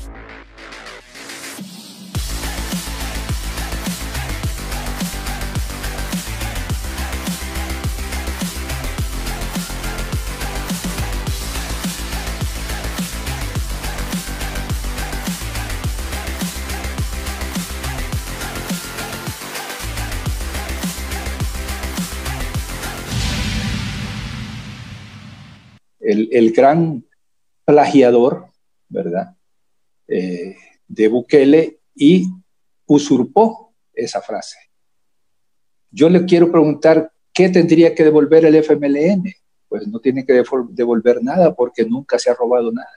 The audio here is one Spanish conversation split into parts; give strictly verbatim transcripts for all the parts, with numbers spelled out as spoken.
El, el gran plagiador, ¿verdad?, eh, de Bukele, y usurpó esa frase. Yo le quiero preguntar, ¿qué tendría que devolver el F M L N? Pues no tiene que devolver nada porque nunca se ha robado nada.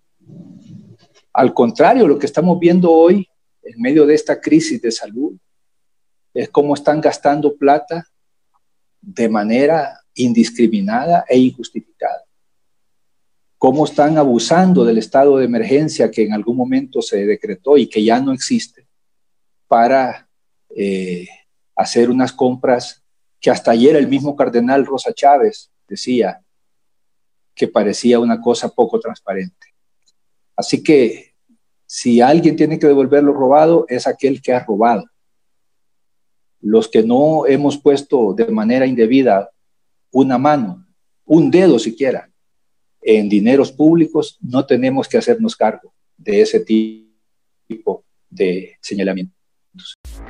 Al contrario, lo que estamos viendo hoy, en medio de esta crisis de salud, es cómo están gastando plata de manera indiscriminada e injustificada. Cómo están abusando del estado de emergencia que en algún momento se decretó y que ya no existe para eh, hacer unas compras que hasta ayer el mismo cardenal Rosa Chávez decía que parecía una cosa poco transparente. Así que si alguien tiene que devolver lo robado, es aquel que ha robado. Los que no hemos puesto de manera indebida una mano, un dedo siquiera, en dineros públicos, no tenemos que hacernos cargo de ese tipo de señalamientos.